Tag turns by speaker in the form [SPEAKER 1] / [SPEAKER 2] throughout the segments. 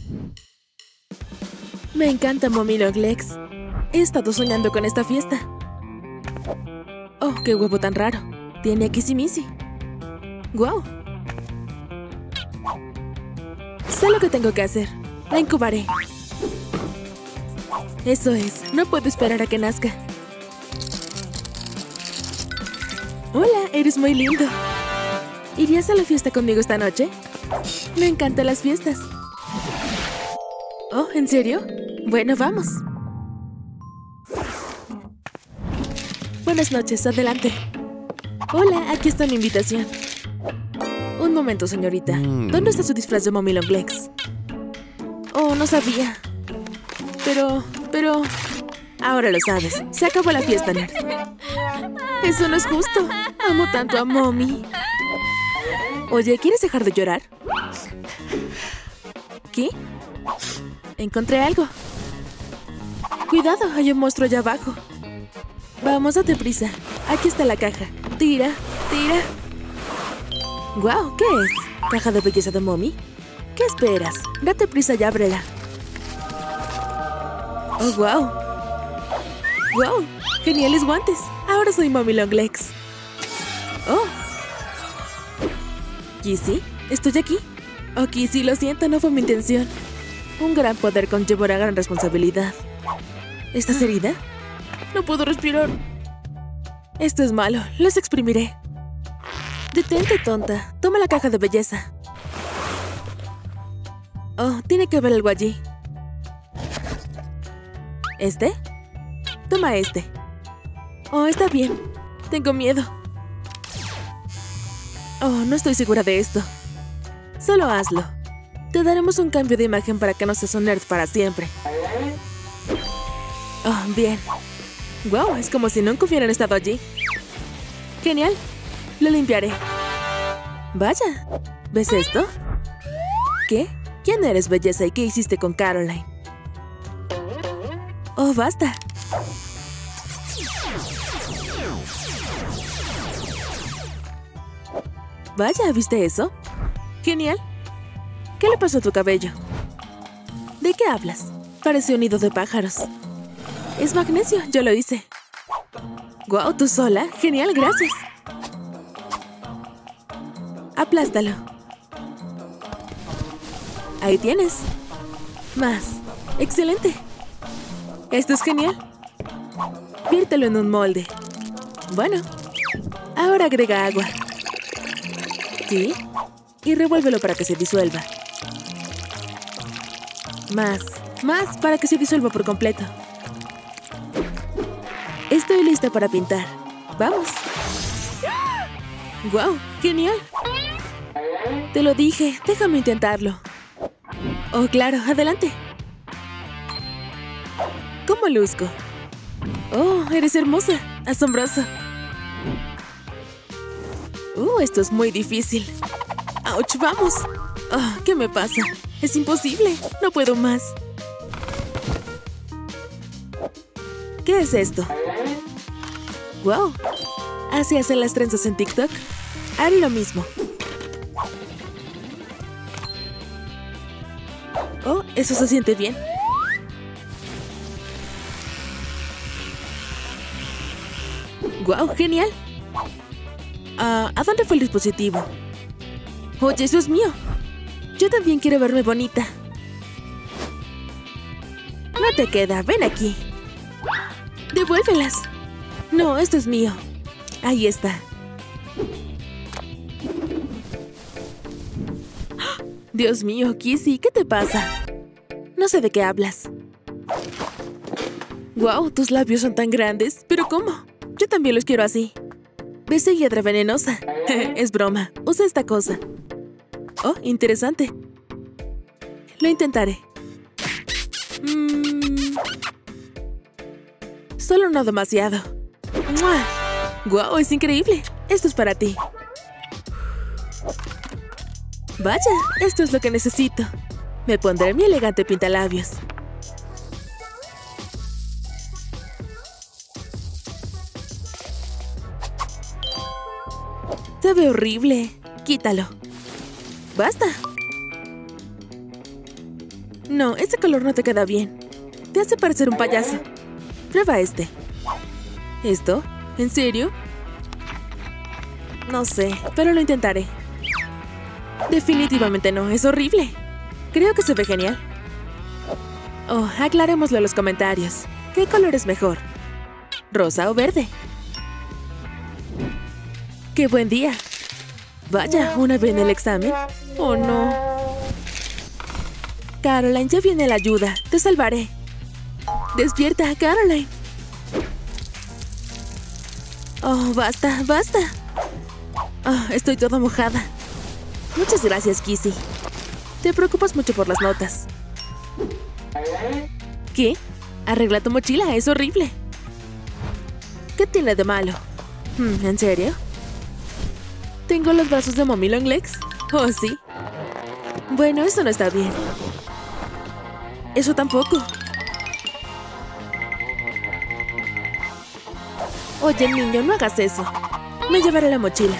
[SPEAKER 1] Me encanta Mommy Long Legs. He estado soñando con esta fiesta. Oh, qué huevo tan raro. Tiene a Kissy Missy. ¡Guau! Sé lo que tengo que hacer. La incubaré. Eso es. No puedo esperar a que nazca. Hola, eres muy lindo. ¿Irías a la fiesta conmigo esta noche? Me encantan las fiestas. Oh, ¿en serio? Bueno, vamos. Buenas noches, adelante. Hola, aquí está mi invitación. Un momento, señorita. ¿Dónde está su disfraz de Mommy Long Legs? Oh, no sabía. Pero... Ahora lo sabes. Se acabó la fiesta, nerd. Eso no es justo. Amo tanto a Mommy. Oye, ¿quieres dejar de llorar? ¿Qué? Encontré algo. Cuidado, hay un monstruo allá abajo. Vamos, date prisa. Aquí está la caja. Tira, tira. ¡Guau! ¿Qué es? ¿Caja de belleza de Mommy? ¿Qué esperas? Date prisa y ábrela. ¡Oh, guau! ¡Guau! ¡Geniales guantes! Ahora soy Mommy Long Legs. ¡Oh! ¿Kissy? ¿Estoy aquí? Oh, Kissy, lo siento, no fue mi intención. Un gran poder conlleva una gran responsabilidad. ¿Estás herida? No puedo respirar. Esto es malo. Los exprimiré. Detente, tonta. Toma la caja de belleza. Oh, tiene que haber algo allí. ¿Este? Toma este. Oh, está bien. Tengo miedo. Oh, no estoy segura de esto. Solo hazlo. Te daremos un cambio de imagen para que no seas un nerd para siempre. Oh, bien. Wow, es como si nunca hubieran estado allí. Genial. Lo limpiaré. Vaya. ¿Ves esto? ¿Qué? ¿Quién eres, belleza, y qué hiciste con Caroline? Oh, basta. Vaya, ¿viste eso? Genial. ¿Qué le pasó a tu cabello? ¿De qué hablas? Parece un nido de pájaros. Es magnesio, yo lo hice. Guau, ¿tú sola? Genial, gracias. Aplástalo. Ahí tienes. Más. Excelente. Esto es genial. Viértelo en un molde. Bueno. Ahora agrega agua. ¿Sí? Y revuélvelo para que se disuelva. Más. Más para que se disuelva por completo. Estoy lista para pintar. ¡Vamos! ¡Guau! ¡Genial! Te lo dije. Déjame intentarlo. Oh, claro. Adelante. ¿Cómo luzco? Oh, eres hermosa. Asombroso. Esto es muy difícil. ¡Auch! ¡Vamos! Oh, ¿qué me pasa? Es imposible. No puedo más. ¿Qué es esto? ¡Wow! ¿Así hacen las trenzas en TikTok? Haré lo mismo. Oh, eso se siente bien. ¡Guau! ¡Genial! ¿A dónde fue el dispositivo? Oye, eso es mío. Yo también quiero verme bonita. No te queda, ven aquí. ¡Devuélvelas! No, esto es mío. Ahí está. Dios mío, Kissy, ¿qué te pasa? No sé de qué hablas. ¡Guau! Tus labios son tan grandes. ¿Pero cómo? Yo también los quiero así. Besé hiedra venenosa. Es broma. Usa esta cosa. Oh, interesante. Lo intentaré. Solo no demasiado. ¡Mua! ¡Guau! Es increíble. Esto es para ti. Vaya, esto es lo que necesito. Me pondré mi elegante pintalabios. Se ve horrible. Quítalo. ¡Basta! No, ese color no te queda bien. Te hace parecer un payaso. Prueba este. ¿Esto? ¿En serio? No sé, pero lo intentaré. Definitivamente no, es horrible. Creo que se ve genial. Oh, aclarémoslo en los comentarios. ¿Qué color es mejor? ¿Rosa o verde? ¡Qué buen día! Vaya, ¿una vez en el examen? ¡Oh, no! Caroline, ya viene la ayuda. Te salvaré. ¡Despierta, Caroline! Oh, basta, basta. Oh, estoy toda mojada. Muchas gracias, Kissy. Te preocupas mucho por las notas. ¿Qué? Arregla tu mochila, es horrible. ¿Qué tiene de malo? ¿En serio? ¿Tengo los brazos de Mommy Longlegs? Oh, sí. Bueno, eso no está bien. Eso tampoco. Oye, niño, no hagas eso. Me llevaré la mochila.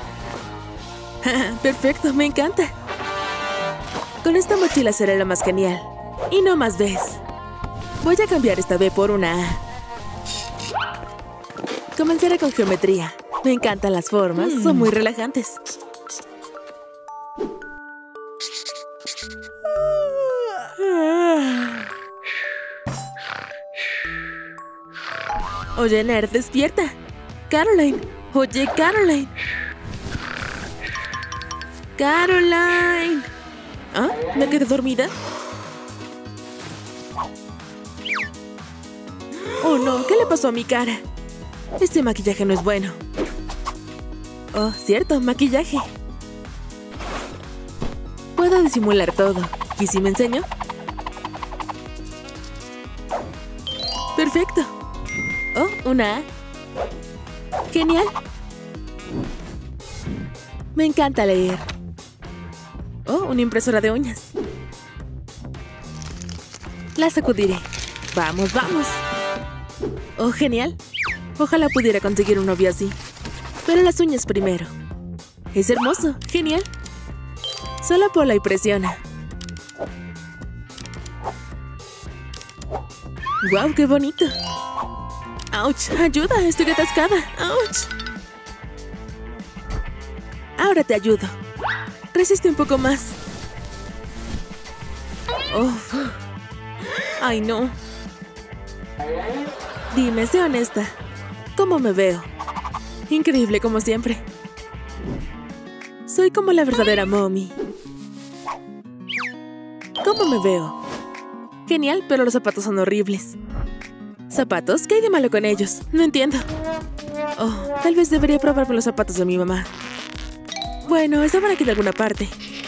[SPEAKER 1] Perfecto, me encanta. Con esta mochila será la más genial. Y no más Bs. Voy a cambiar esta B por una A. Comenzaré con geometría. Me encantan las formas, son muy relajantes. Oye, nerd, despierta. Caroline. Oye, Caroline. Caroline. ¿Ah? ¿Me quedé dormida? Oh, no. ¿Qué le pasó a mi cara? Este maquillaje no es bueno. Oh, cierto, maquillaje. Puedo disimular todo. ¿Y si me enseño? Perfecto. Oh, una A. Genial. Me encanta leer. Oh, una impresora de uñas. La sacudiré. Vamos, vamos. Oh, genial. Ojalá pudiera conseguir un novio así. Pero las uñas primero. Es hermoso. Genial. Solo ponla y presiona. ¡Guau, qué bonito! ¡Auch! ¡Ayuda! ¡Estoy atascada! ¡Auch! Ahora te ayudo. Resiste un poco más. ¡Oh! ¡Ay, no! Dime, sé honesta. ¿Cómo me veo? Increíble como siempre. Soy como la verdadera Mommy. ¿Cómo me veo? Genial, pero los zapatos son horribles. ¿Zapatos? ¿Qué hay de malo con ellos? No entiendo. Oh, tal vez debería probarme los zapatos de mi mamá. Bueno, estaban aquí de alguna parte.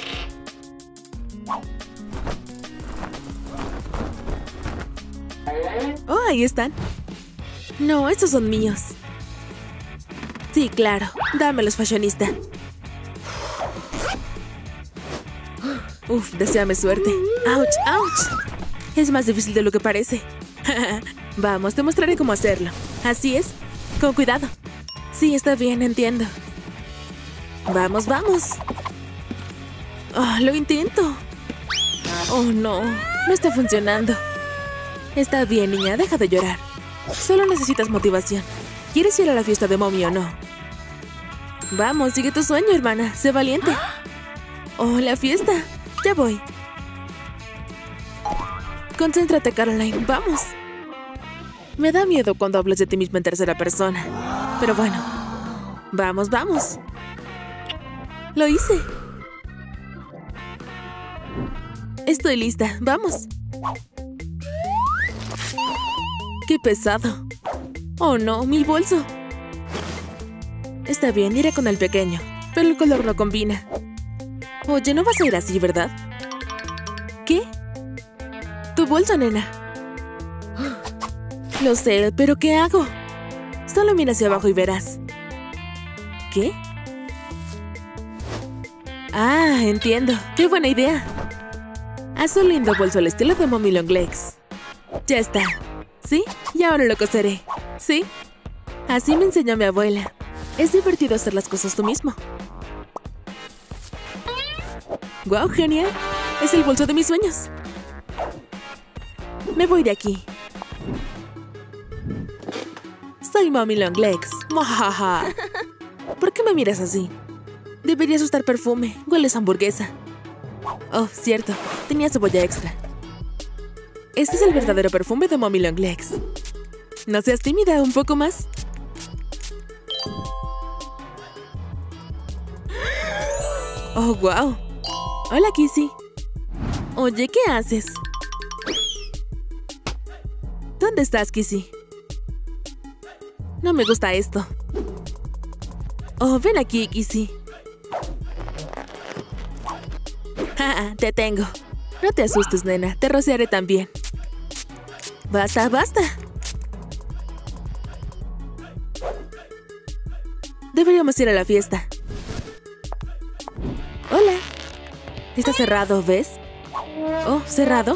[SPEAKER 1] Oh, ahí están. No, estos son míos. Sí, claro. Dámelos, fashionista. Uf, deséame suerte. ¡Auch, auch! Es más difícil de lo que parece. Vamos, te mostraré cómo hacerlo. Así es. Con cuidado. Sí, está bien, entiendo. Vamos, vamos. Oh, lo intento. Oh, no. No está funcionando. Está bien, niña. Deja de llorar. Solo necesitas motivación. ¿Quieres ir a la fiesta de Mommy o no? Vamos, sigue tu sueño, hermana. Sé valiente. Oh, la fiesta. Ya voy. Concéntrate, Caroline. Vamos. Me da miedo cuando hablas de ti misma en tercera persona. Pero bueno. Vamos, vamos. Lo hice. Estoy lista. Vamos. ¡Qué pesado! ¡Oh, no! ¡Mi bolso! Está bien, iré con el pequeño. Pero el color no combina. Oye, no vas a ir así, ¿verdad? ¿Qué? Tu bolso, nena. Lo sé, pero ¿qué hago? Solo mira hacia abajo y verás. ¿Qué? Ah, entiendo. ¡Qué buena idea! Haz un lindo bolso al estilo de Mommy Longlegs. Ya está. ¿Sí? Y ahora lo coseré. ¿Sí? Así me enseñó mi abuela. Es divertido hacer las cosas tú mismo. ¡Guau, genial! Es el bolso de mis sueños. Me voy de aquí. Soy Mommy Longlegs. Mojaja. ¿Por qué me miras así? Deberías usar perfume. Hueles a hamburguesa. Oh, cierto. Tenía cebolla extra. Este es el verdadero perfume de Mommy Longlegs. No seas tímida, un poco más. Oh, wow. Hola, Kissy. Oye, ¿qué haces? ¿Dónde estás, Kissy? No me gusta esto. Oh, ven aquí, Kissy. Te tengo. No te asustes, nena. Te rociaré también. Basta, basta. Deberíamos ir a la fiesta. Hola. Está cerrado, ¿ves? Oh, ¿cerrado?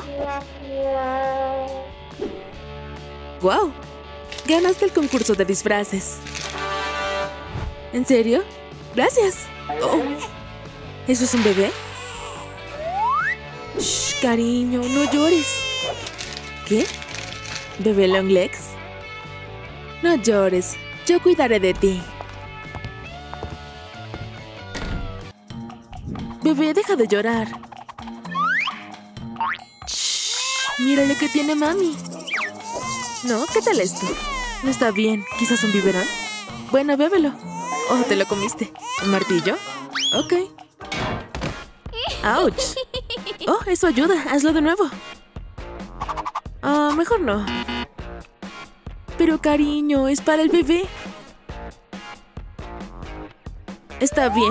[SPEAKER 1] ¡Wow! Ganaste el concurso de disfraces. ¿En serio? ¡Gracias! Oh. ¿Eso es un bebé? Shh, cariño, no llores. ¿Qué? ¿Bebé Longlegs? No llores. Yo cuidaré de ti. Bebé, deja de llorar. Shh, mira lo que tiene mami. No, ¿qué tal esto? No está bien. ¿Quizás un biberón? Bueno, bébelo. Oh, te lo comiste. ¿Un martillo? Ok. ¡Auch! Oh, eso ayuda. Hazlo de nuevo. Mejor no. Pero cariño, es para el bebé. Está bien.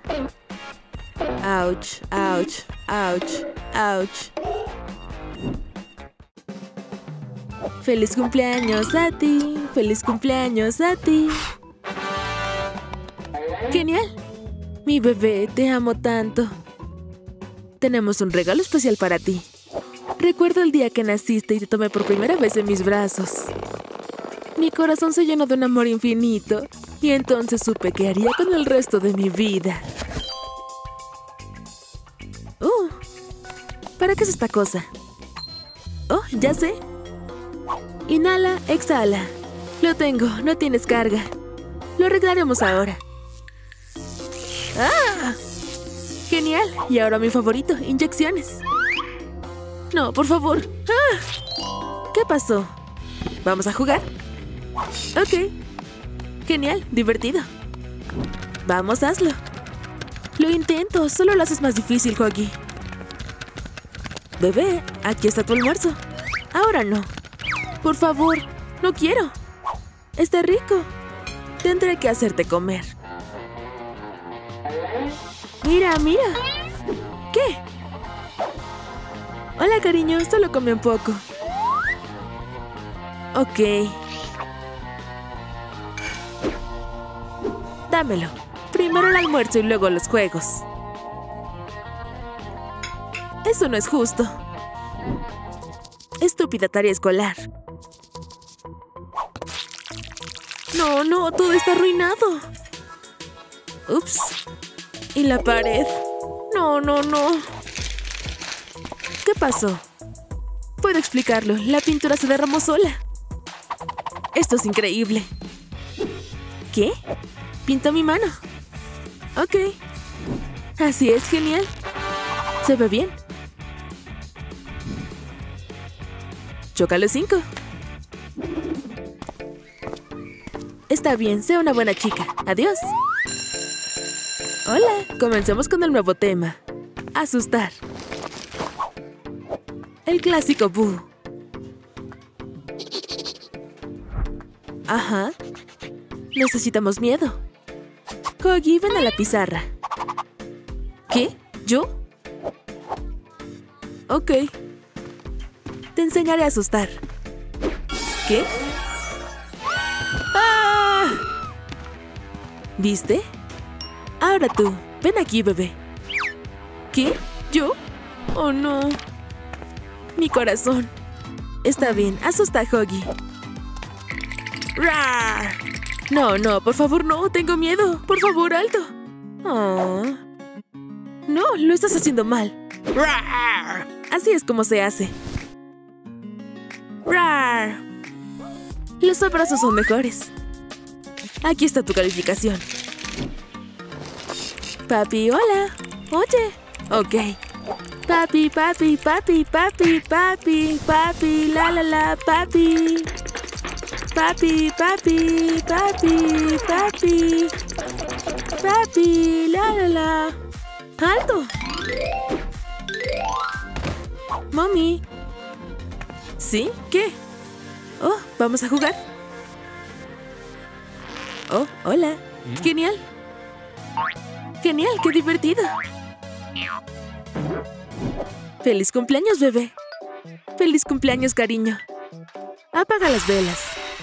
[SPEAKER 1] Ouch, ouch, ouch, ouch. ¡Feliz cumpleaños a ti! ¡Feliz cumpleaños a ti! ¡Genial! Mi bebé, te amo tanto. Tenemos un regalo especial para ti. Recuerdo el día que naciste y te tomé por primera vez en mis brazos. Mi corazón se llenó de un amor infinito y entonces supe qué haría con el resto de mi vida. ¿Para qué es esta cosa? Oh, ya sé. Inhala, exhala. Lo tengo, no tienes carga. Lo arreglaremos ahora. ¡Ah! Genial. Y ahora mi favorito, inyecciones. No, por favor. ¡Ah! ¿Qué pasó? ¿Vamos a jugar? Ok. Genial, divertido. Vamos, hazlo. Lo intento, solo lo haces más difícil, Huggy. Bebé, aquí está tu almuerzo. Ahora no. Por favor, no quiero. Está rico. Tendré que hacerte comer. Mira, mira. ¿Qué? Hola, cariño. Solo comí un poco. Ok. Dámelo. Primero el almuerzo y luego los juegos. Eso no es justo. Estúpida tarea escolar. No, no, todo está arruinado. Ups. ¿Y la pared? No, no, no. ¿Qué pasó? Puedo explicarlo. La pintura se derramó sola. Esto es increíble. ¿Qué? Pintó mi mano. Ok. Así es, genial. Se ve bien. Choca los 5. Está bien, sé una buena chica. Adiós. Hola, comencemos con el nuevo tema. Asustar. El clásico Boo. Ajá. Necesitamos miedo. Huggy, ven a la pizarra. ¿Qué? ¿Yo? Ok. Te enseñaré a asustar. ¿Qué? ¡Ah! ¿Viste? Ahora tú. Ven aquí, bebé. ¿Qué? ¿Yo? Oh, no. Mi corazón. Está bien, asusta a Huggy. ¡Rar! No, no, por favor, no. Tengo miedo. Por favor, alto. Oh. No, lo estás haciendo mal. ¡Rar! Así es como se hace. Los abrazos son mejores. Aquí está tu calificación. Papi, hola. Oye. Ok. Papi, papi, papi, papi, papi, papi, la la la, papi. Papi, papi, papi, papi. Papi, la la la. ¡Alto! Mami. ¿Sí? ¿Qué? Oh, ¿vamos a jugar? Oh, hola. Genial. Genial, qué divertido. ¡Feliz cumpleaños, bebé! ¡Feliz cumpleaños, cariño! Apaga las velas.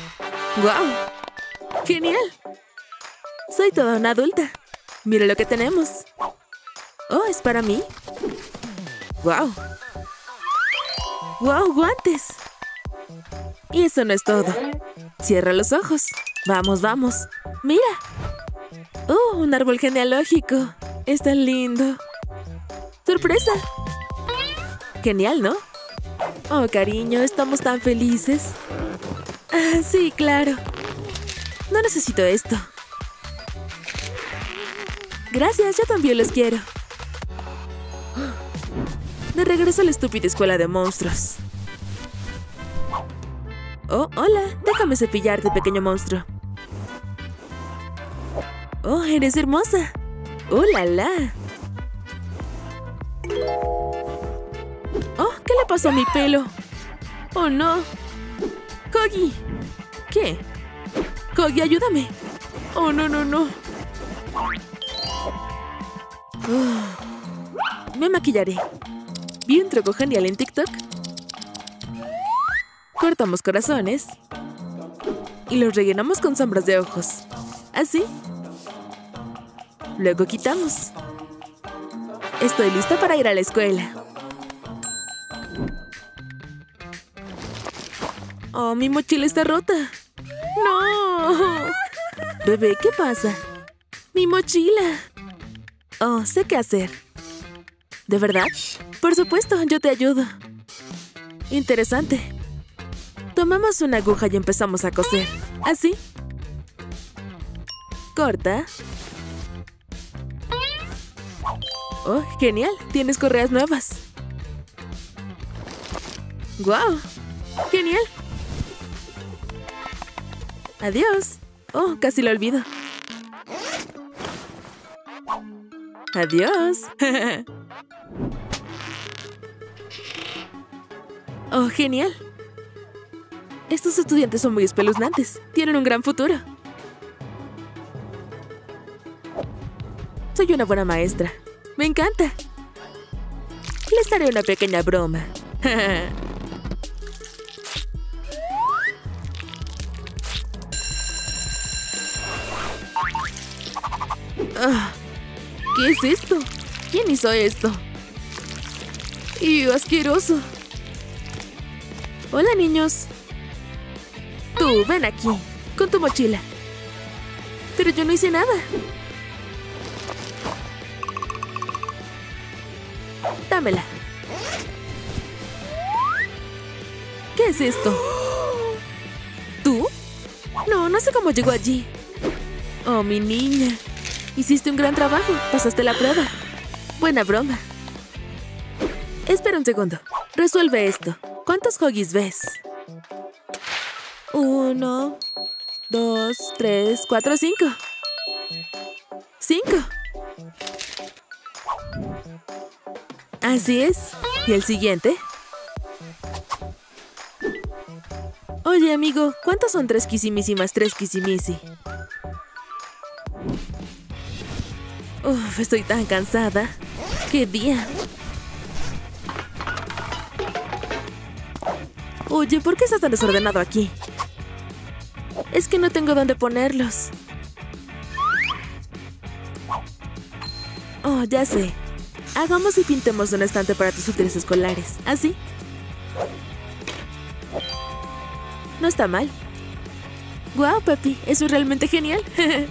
[SPEAKER 1] ¡Guau! ¡Genial! Soy toda una adulta. Mira lo que tenemos. Oh, ¿es para mí? ¡Guau! ¡Guau, guantes! Y eso no es todo. Cierra los ojos. Vamos, vamos. ¡Mira! ¡Oh, un árbol genealógico! ¡Es tan lindo! ¡Sorpresa! Genial, ¿no? Oh, cariño, estamos tan felices. Ah, sí, claro. No necesito esto. Gracias, yo también los quiero. De regreso a la estúpida escuela de monstruos. Oh, hola. Déjame cepillarte, pequeño monstruo. Oh, eres hermosa. ¡Oh, la la! Oh, ¿qué le pasó a mi pelo? Oh, no. Kogi. ¿Qué? Kogi, ayúdame. Oh, no, no, no. Me maquillaré. Vi un truco genial en TikTok. Cortamos corazones y los rellenamos con sombras de ojos. Así. Luego quitamos. Estoy lista para ir a la escuela. Oh, mi mochila está rota. ¡No! Bebé, ¿qué pasa? ¡Mi mochila! Oh, sé qué hacer. ¿De verdad? Por supuesto, yo te ayudo. Interesante. Tomamos una aguja y empezamos a coser. ¿Así? Corta. Oh, genial. Tienes correas nuevas. ¡Guau! ¡Genial! Adiós. Oh, casi lo olvido. Adiós. Oh, genial. Estos estudiantes son muy espeluznantes. Tienen un gran futuro. Soy una buena maestra. Me encanta. Les haré una pequeña broma. ¿Qué es esto? ¿Quién hizo esto? ¡Y asqueroso! Hola, niños. Tú, ven aquí, con tu mochila. Pero yo no hice nada. Dámela. ¿Qué es esto? ¿Tú? No, no sé cómo llegó allí. Oh, mi niña. Hiciste un gran trabajo. Pasaste la prueba. Buena broma. Espera un segundo. Resuelve esto. ¿Cuántos hoggies ves? 1, 2, 3, 4, 5. 5. Así es. ¿Y el siguiente? Oye, amigo, ¿cuántos son 3 kisimisi más 3 kisimisi? Uf, estoy tan cansada. ¡Qué día! Oye, ¿por qué está tan desordenado aquí? Es que no tengo dónde ponerlos. Oh, ya sé. Hagamos y pintemos un estante para tus útiles escolares. ¿Así? No está mal. ¡Guau, papi! Eso es realmente genial.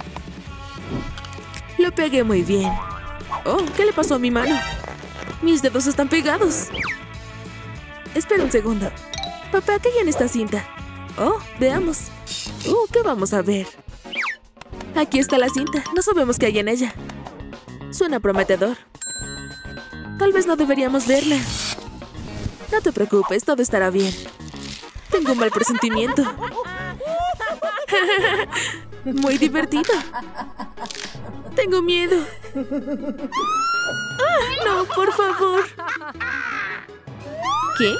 [SPEAKER 1] Lo pegué muy bien. Oh, ¿qué le pasó a mi mano? Mis dedos están pegados. Espera un segundo. Papá, ¿qué hay en esta cinta? Oh, veamos. ¿Qué vamos a ver? Aquí está la cinta. No sabemos qué hay en ella. Suena prometedor. Tal vez no deberíamos verla. No te preocupes, todo estará bien. Tengo un mal presentimiento. Muy divertido. Tengo miedo. No, por favor. ¿Qué?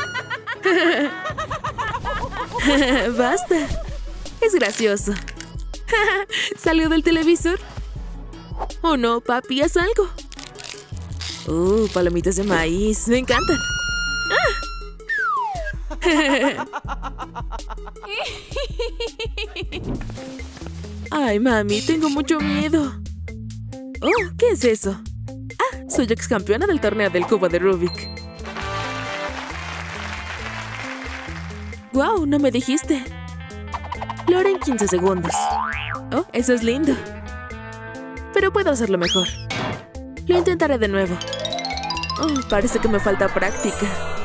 [SPEAKER 1] Basta. Es gracioso. ¿Salió del televisor? Oh no, papi, haz algo. Palomitas de maíz. Me encantan. Ay, mami, tengo mucho miedo. ¿Qué es eso? Soy ex campeona del torneo del cubo de Rubik. ¡Wow! No me dijiste. Lo haré en 15 segundos. Eso es lindo. Pero puedo hacerlo mejor. Lo intentaré de nuevo. Parece que me falta práctica.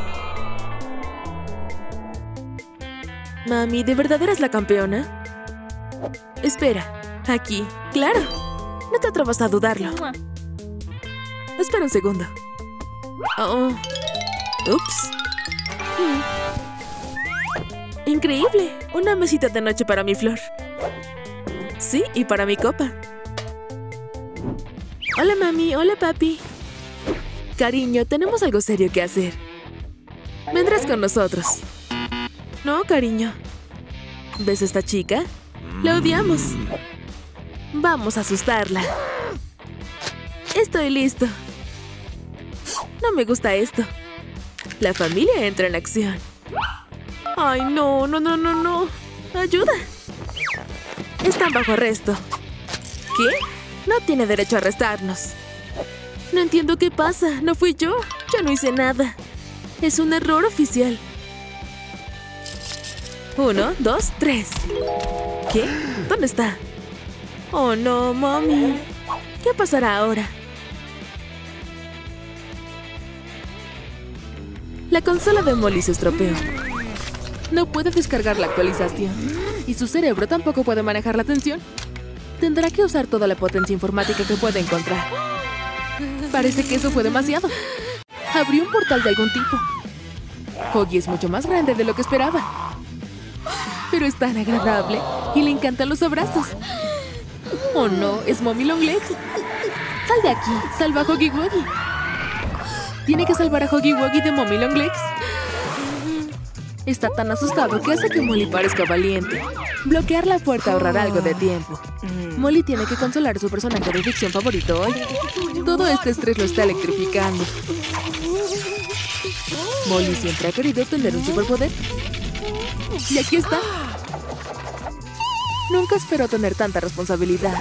[SPEAKER 1] Mami, ¿de verdad eres la campeona? Espera, aquí. ¡Claro! No te atrevas a dudarlo. Espera un segundo. Ups. ¡Increíble! Una mesita de noche para mi flor. Sí, y para mi copa. Hola, mami. Hola, papi. Cariño, tenemos algo serio que hacer. Vendrás con nosotros. No, cariño. ¿Ves a esta chica? La odiamos. Vamos a asustarla. Estoy listo. No me gusta esto. La familia entra en acción. ¡Ay, no! ¡Ayuda! Están bajo arresto. ¿Qué? No tiene derecho a arrestarnos. No entiendo qué pasa. No fui yo. Yo no hice nada. Es un error oficial. 1, 2, 3. ¿Qué? ¿Dónde está? Oh, no, mami. ¿Qué pasará ahora? La consola de Molly se estropeó. No puede descargar la actualización. Y su cerebro tampoco puede manejar la tensión. Tendrá que usar toda la potencia informática que puede encontrar. Parece que eso fue demasiado. Abrió un portal de algún tipo. Huggy es mucho más grande de lo que esperaba. Pero es tan agradable y le encantan los abrazos. Oh no, es Mommy Longlegs. Sal de aquí, salva a Huggy Wuggy. Tiene que salvar a Huggy Wuggy de Mommy Longlegs. Está tan asustado que hace que Molly parezca valiente. Bloquear la puerta ahorrará algo de tiempo. Molly tiene que consolar a su personaje de ficción favorito hoy. Todo este estrés lo está electrificando. Molly siempre ha querido obtener un superpoder. Y aquí está. Nunca esperó tener tanta responsabilidad.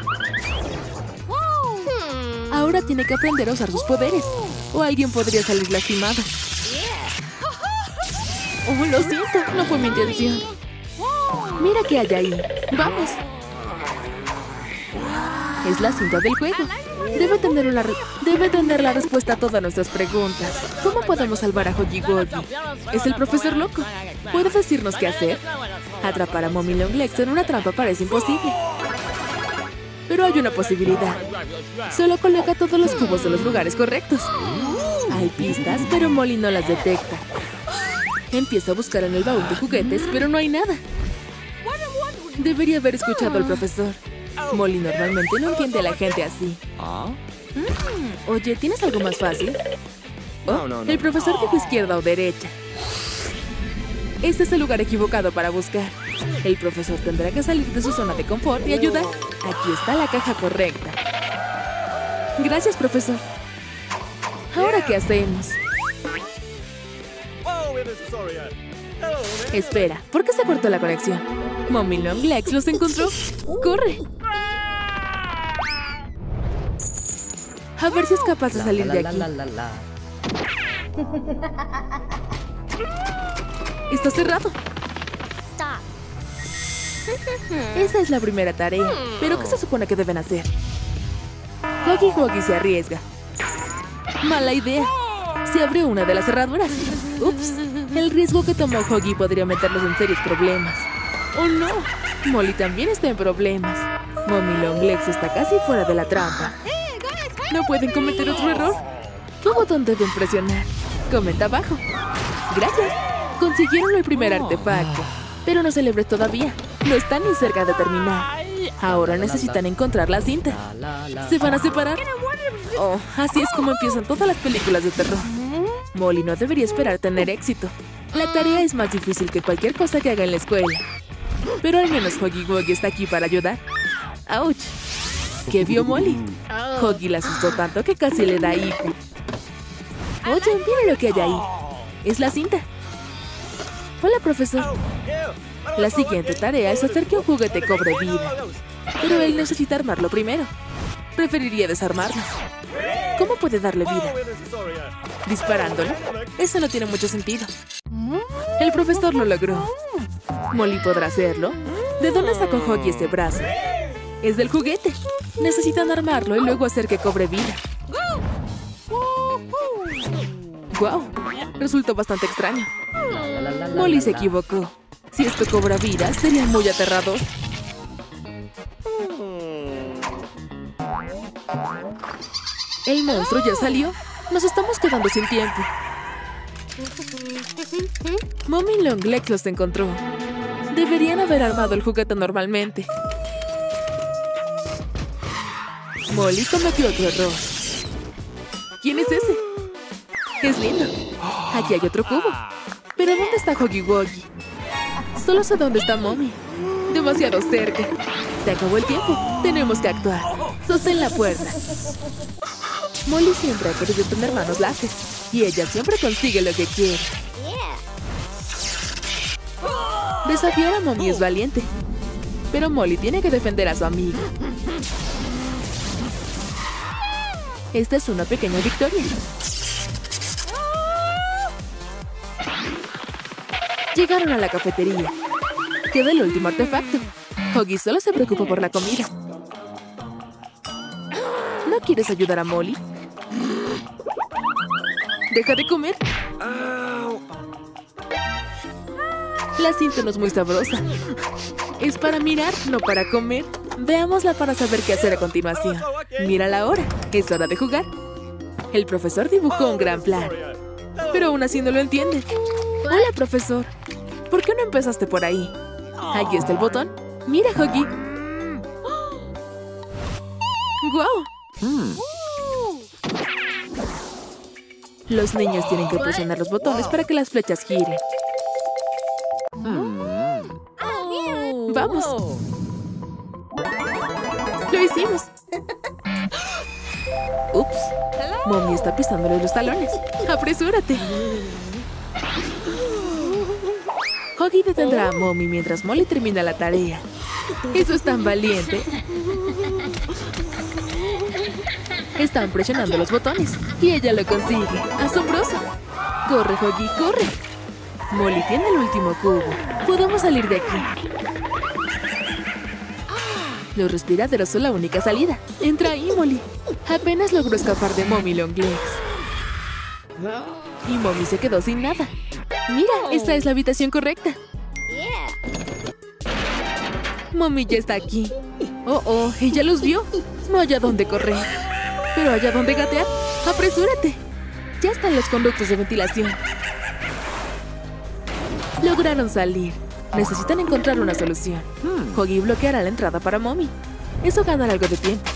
[SPEAKER 1] Ahora tiene que aprender a usar sus poderes. O alguien podría salir lastimado. Oh, lo siento. No fue mi intención. Mira qué hay ahí. ¡Vamos! Es la cinta del juego. Debe tener la respuesta a todas nuestras preguntas. ¿Cómo podemos salvar a Huggy Wuggy? Es el profesor loco. ¿Puede decirnos qué hacer? Atrapar a Mommy Longlegs en una trampa parece imposible. Pero hay una posibilidad. Solo coloca todos los cubos en los lugares correctos. Hay pistas, pero Molly no las detecta. Empieza a buscar en el baúl de juguetes, pero no hay nada. Debería haber escuchado al profesor. Molly normalmente no entiende a la gente así. Oye, ¿tienes algo más fácil? El profesor dijo izquierda o derecha. Este es el lugar equivocado para buscar. El profesor tendrá que salir de su zona de confort y ayudar. Aquí está la caja correcta. Gracias, profesor. ¿Ahora qué hacemos? Espera, ¿por qué se cortó la conexión? Mommy Longlegs los encontró. ¡Corre! A ver si es capaz de salir de aquí. Está cerrado. Esa es la primera tarea. ¿Pero qué se supone que deben hacer? Huggy Wuggy se arriesga. Mala idea. Se abrió una de las cerraduras. Ups. El riesgo que tomó Huggy podría meterlos en serios problemas. ¡Oh, no! Molly también está en problemas. Mommy Longlegs está casi fuera de la trampa. ¿No pueden cometer otro error? ¿Qué botón deben presionar? Comenta abajo. Gracias. Consiguieron el primer artefacto. Pero no celebres todavía. No están ni cerca de terminar. Ahora necesitan encontrar la cinta. ¿Se van a separar? Oh, así es como empiezan todas las películas de terror. Molly no debería esperar tener éxito. La tarea es más difícil que cualquier cosa que haga en la escuela. Pero al menos Huggy Wuggy está aquí para ayudar. ¡Auch! ¿Qué vio Molly? Huggy la asustó tanto que casi le da hipo. Oye, mira lo que hay ahí. Es la cinta. Hola, profesor. La siguiente tarea es hacer que un juguete cobre vida. Pero él necesita armarlo primero. Preferiría desarmarlo. ¿Cómo puede darle vida? ¿Disparándolo? Eso no tiene mucho sentido. El profesor lo logró. ¿Molly podrá hacerlo? ¿De dónde sacó Huggy ese brazo? Es del juguete. Necesitan armarlo y luego hacer que cobre vida. ¡Guau! Resultó bastante extraño. Molly se equivocó. Si esto cobra vida, sería muy aterrador. El monstruo ya salió. Nos estamos quedando sin tiempo. Mommy Longlegs los encontró. Deberían haber armado el juguete normalmente. Molly cometió otro error. ¿Quién es ese? Es lindo. Aquí hay otro cubo. ¿Pero dónde está Huggy Wuggy? Solo sé dónde está Mommy. Demasiado cerca. Se acabó el tiempo. Tenemos que actuar. Sostén la puerta. Molly siempre ha querido tener manos láser. Y ella siempre consigue lo que quiere. Desafiar a Mommy es valiente. Pero Molly tiene que defender a su amiga. Esta es una pequeña victoria. Llegaron a la cafetería. Queda el último artefacto. Huggy solo se preocupa por la comida. ¿No quieres ayudar a Molly? ¡Deja de comer! La cinta no es muy sabrosa. Es para mirar, no para comer. Veámosla para saber qué hacer a continuación. Mírala ahora. Es hora de jugar. El profesor dibujó un gran plan. Pero aún así no lo entiende. Hola, profesor. ¿Por qué no empezaste por ahí? Aquí está el botón. Mira, Huggy. ¡Guau! Los niños tienen que presionar los botones para que las flechas giren. ¡Vamos! ¡Lo hicimos! ¡Ups! Mommy está pisándole los talones. ¡Apresúrate! Huggy detendrá a Mommy mientras Molly termina la tarea. ¡Eso es tan valiente! Están presionando los botones y ella lo consigue. ¡Asombroso! ¡Corre, Huggy, corre! Molly tiene el último cubo. Podemos salir de aquí. Los respiraderos son la única salida. Entra ahí, Molly. Apenas logró escapar de Mommy Longlegs. Y Mommy se quedó sin nada. Mira, esta es la habitación correcta. Mommy ya está aquí. Oh, ella los vio. No hay a dónde correr. Pero hay a dónde gatear. ¡Apresúrate! Ya están los conductos de ventilación. Lograron salir. Necesitan encontrar una solución. Huggy bloqueará la entrada para Mommy. Eso ganará algo de tiempo.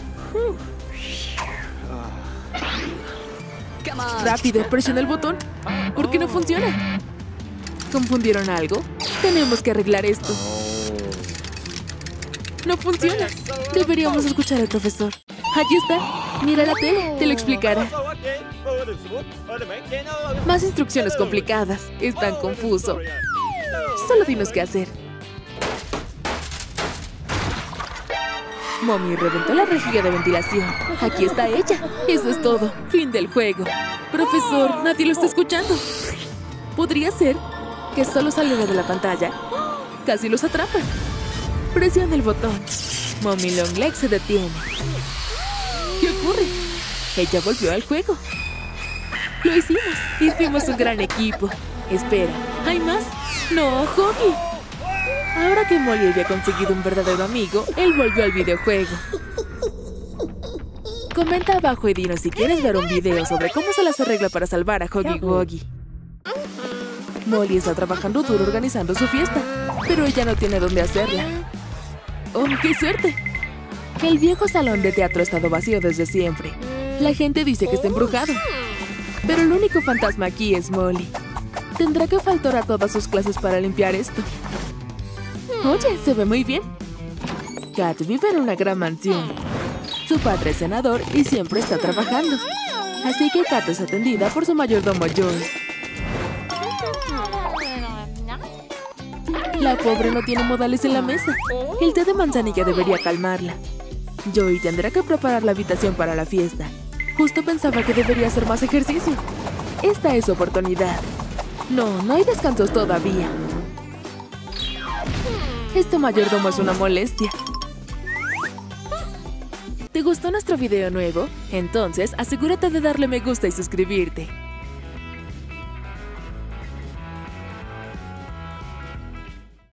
[SPEAKER 1] Rápido, presiona el botón. ¿Por qué no funciona? ¿Confundieron algo? Tenemos que arreglar esto. No funciona. Deberíamos escuchar al profesor. Allí está. Mira la tele. Te lo explicará. Más instrucciones complicadas. Es tan confuso. Solo dinos qué hacer. Mommy reventó la rejilla de ventilación. Aquí está ella. Eso es todo. Fin del juego. Profesor, nadie lo está escuchando. ¿Podría ser que solo saliera de la pantalla? Casi los atrapa. Presiona el botón. Mommy Longlegs se detiene. ¿Qué ocurre? Ella volvió al juego. Lo hicimos. Hicimos un gran equipo. Espera, ¿hay más? ¡No, Huggy! Ahora que Molly había conseguido un verdadero amigo, él volvió al videojuego. Comenta abajo y dinos si quieres ver un video sobre cómo se las arregla para salvar a Huggy Wuggy. Molly está trabajando duro organizando su fiesta, pero ella no tiene dónde hacerla. ¡Oh, qué suerte! El viejo salón de teatro ha estado vacío desde siempre. La gente dice que está embrujado. Pero el único fantasma aquí es Molly. Tendrá que faltar a todas sus clases para limpiar esto. Oye, se ve muy bien. Kat vive en una gran mansión. Su padre es senador y siempre está trabajando. Así que Kat es atendida por su mayordomo Joey. La pobre no tiene modales en la mesa. El té de manzanilla debería calmarla. Joey tendrá que preparar la habitación para la fiesta. Justo pensaba que debería hacer más ejercicio. Esta es su oportunidad. No hay descansos todavía. Este mayordomo es una molestia. ¿Te gustó nuestro video nuevo? Entonces, asegúrate de darle me gusta y suscribirte.